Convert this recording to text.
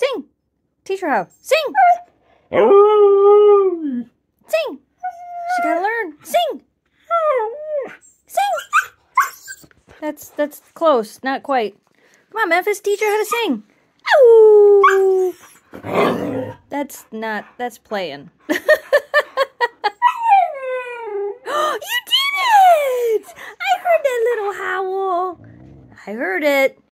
Sing. Teach her how. Sing. Sing. She gotta learn. Sing. Sing. That's close. Not quite. Come on, Memphis. Teach her how to sing. Ooh. That's playing. You did it! I heard that little howl. I heard it.